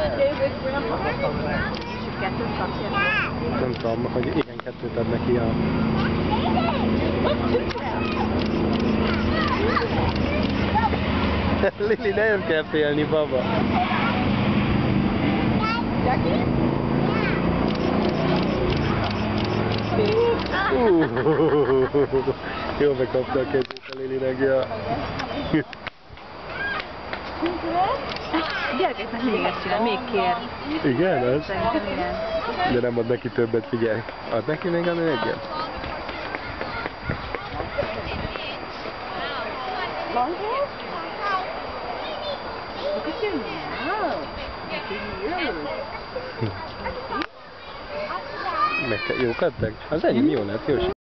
Kettőt kapsz érte? Nem tudom, hogy igen, kettőt ad neki a... Lili, nem kell félni, baba. Jackie? Jól megkapta a kezét a Lilinek, ja. Gyerekeknek mindig ezt csinál, még kér. Igen, az? Szerintem igen. De nem ad neki többet, figyelj. Ad neki még annyi egyet? Long hair? Look at your mouth. Look at you. Jók adtak? Az enyém jó lett, jó.